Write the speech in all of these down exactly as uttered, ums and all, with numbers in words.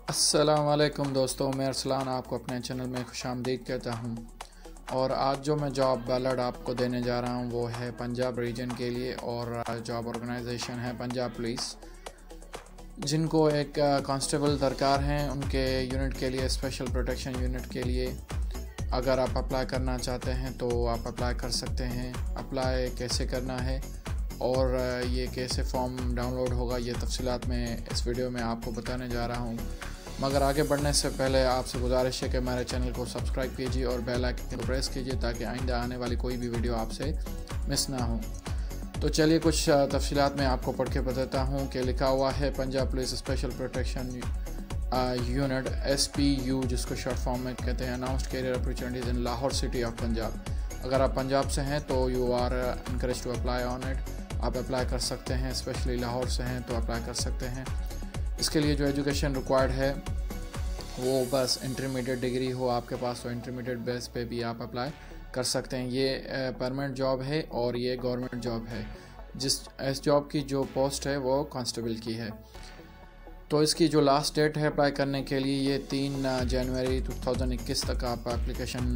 अस्सलाम वालेकुम दोस्तों, मैं अरसलान आपको अपने चैनल में खुशामदीद कहता हूँ। और आज जो मैं जॉब बैलट आपको देने जा रहा हूँ वो है पंजाब रीजन के लिए, और जॉब ऑर्गेनाइजेशन है पंजाब पुलिस। जिनको एक कांस्टेबल दरकार हैं उनके यूनिट के लिए, स्पेशल प्रोटेक्शन यूनिट के लिए अगर आप अप्लाई करना चाहते हैं तो आप अप्लाई कर सकते हैं। अप्लाई कैसे करना है और ये कैसे फॉर्म डाउनलोड होगा, ये तफसीलात मैं इस वीडियो में आपको बताने जा रहा हूँ। मगर आगे बढ़ने से पहले आपसे गुजारिश है कि हमारे चैनल को सब्सक्राइब कीजिए और बेल आइकन को प्रेस कीजिए ताकि आइंदा आने वाली कोई भी वीडियो आपसे मिस ना हो। तो चलिए कुछ तफसीलात मैं आपको पढ़ के बताता हूँ कि लिखा हुआ है Punjab police special protection unit S P U, जिसको शॉर्ट फॉर्म में कहते हैं, announced career opportunities in Lahore city of Punjab. अगर आप पंजाब से हैं तो you are encourage to apply on it. आप अप्लाई कर सकते हैं, स्पेशली लाहौर से हैं तो अप्लाई कर सकते हैं। इसके लिए जो एजुकेशन रिक्वायर्ड है वो बस इंटरमीडिएट डिग्री हो आपके पास, तो इंटरमीडिएट बेस पे भी आप अप्लाई कर सकते हैं। ये परमानेंट जॉब है और ये गवर्नमेंट जॉब है। जिस इस जॉब की जो पोस्ट है वो कांस्टेबल की है। तो इसकी जो लास्ट डेट है अप्लाई करने के लिए ये तीन जनवरी दो हज़ार इक्कीस तक आप एप्लीकेशन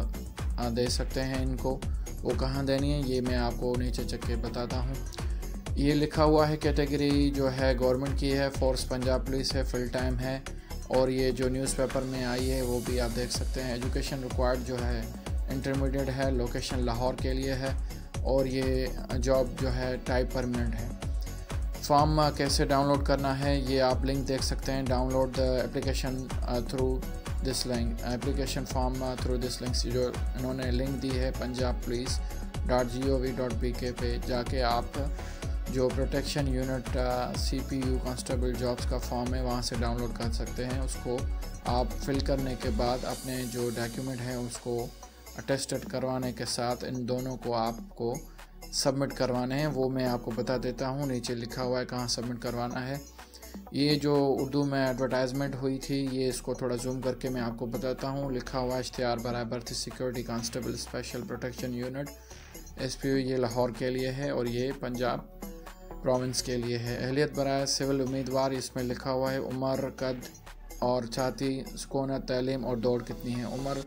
दे सकते हैं। इनको वो कहाँ देनी है ये मैं आपको नीचे चेक के बताता हूँ। ये लिखा हुआ है कैटेगरी जो है गवर्नमेंट की है, फोर्स पंजाब पुलिस है, फुल टाइम है, और ये जो न्यूज़पेपर में आई है वो भी आप देख सकते हैं। एजुकेशन रिक्वायर्ड जो है इंटरमीडिएट है, लोकेशन लाहौर के लिए है, और ये जॉब जो है टाइप परमानेंट है। फॉर्म कैसे डाउनलोड करना है ये आप लिंक देख सकते हैं। Download the application through this link, application form through this link, जो इन्होंने लिंक दी है Punjab police dot G O V dot P K पे जाके आप जो protection unit C P U constable jobs का फॉर्म है वहाँ से डाउनलोड कर सकते हैं। उसको आप फिल करने के बाद अपने जो डॉक्यूमेंट हैं उसको अटेस्टेड करवाने के साथ इन दोनों को आपको सबमिट करवाने हैं। वो मैं आपको बता देता हूँ, नीचे लिखा हुआ है कहाँ सबमिट करवाना है। ये जो उर्दू में एडवर्टाइजमेंट हुई थी ये इसको थोड़ा जूम करके मैं आपको बताता हूँ। लिखा हुआ है इश्तिहार बराए भर्ती security constable special protection unit S P U, ये लाहौर के लिए है और ये पंजाब प्रोविंस के लिए है। अहलियत बराए सिविल उम्मीदवार, इसमें लिखा हुआ है उम्र, कद और छाती, सुकूनत, तालीम और दौड़ कितनी है। उम्र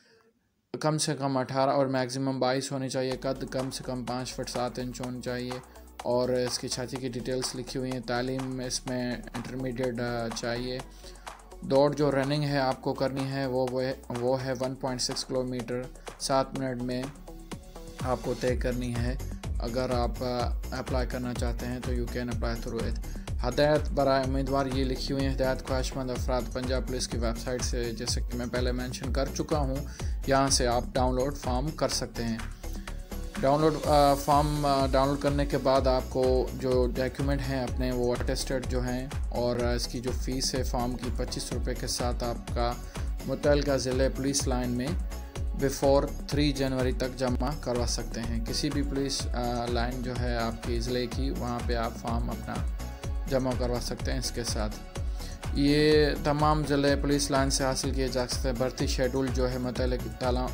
कम से कम अठारह और मैक्सिमम बाईस होनी चाहिए। कद कम से कम पाँच फुट सात इंच होनी चाहिए, और इसकी छाती की डिटेल्स लिखी हुई हैं। तालीम इसमें इंटरमीडिएट चाहिए। दौड़ जो रनिंग है आपको करनी है वो वो है वन पॉइंट सिक्स किलोमीटर सात मिनट में आपको तय करनी है। अगर आप अप्लाई करना चाहते हैं तो you can apply through it. हदायत बराए उम्मीदवार, ये लिखी हुई है हिदायत ख्वाहिशमंद अफराद पंजाब पुलिस की वेबसाइट से, जैसे कि मैं पहले मेंशन कर चुका हूँ, यहाँ से आप डाउनलोड फॉर्म कर सकते हैं। डाउनलोड फॉर्म डाउनलोड करने के बाद आपको जो डॉक्यूमेंट हैं अपने वो अटेस्टेड जो हैं, और इसकी जो फ़ीस है फॉर्म की पच्चीस रुपये के साथ आपका मुतल्लिका ज़िले पुलिस लाइन में बिफ़ोर तीन जनवरी तक जमा करवा सकते हैं। किसी भी पुलिस लाइन जो है आपकी ज़िले की, वहाँ पे आप फॉर्म अपना जमा करवा सकते हैं। इसके साथ ये तमाम ज़िले पुलिस लाइन से हासिल किए जा सकते हैं। भर्ती शेड्यूल जो है मुतल्लिका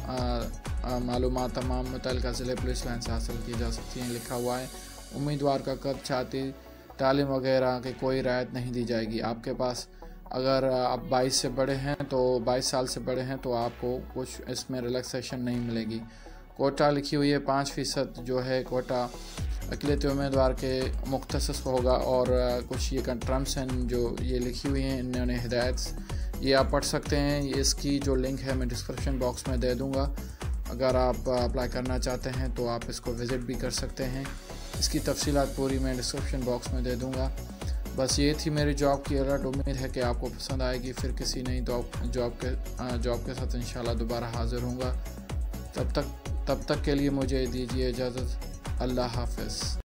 मालूमात तमाम मुतल्लिका ज़िले पुलिस लाइन से हासिल की जा सकती हैं। लिखा हुआ है उम्मीदवार का कद, छाती, तालीम वगैरह की कोई रियायत नहीं दी जाएगी। आपके पास अगर आप बाईस से बड़े हैं तो बाईस साल से बड़े हैं तो आपको कुछ इसमें रिलैक्सेशन नहीं मिलेगी। कोटा लिखी हुई है पाँच फ़ीसद जो है कोटा अक़लियती उम्मीदवार के मुख्तसस होगा, और कुछ ये टर्म्स हैं जो ये लिखी हुई हैं इन्होंने हिदायत, ये आप पढ़ सकते हैं। इसकी जो लिंक है मैं डिस्क्रिप्शन बॉक्स में दे दूँगा। अगर आप अप्लाई करना चाहते हैं तो आप इसको विज़िट भी कर सकते हैं। इसकी तफसीलात पूरी मैं डिस्क्रिप्शन बॉक्स में दे दूँगा। बस ये थी मेरी जॉब की अलर्ट। उम्मीद है कि आपको पसंद आएगी। फिर किसी नई जॉब के जॉब के साथ इंशाल्लाह दोबारा हाज़िर होऊंगा। तब तक तब तक के लिए मुझे दीजिए इजाज़त। अल्लाह हाफ़िज़।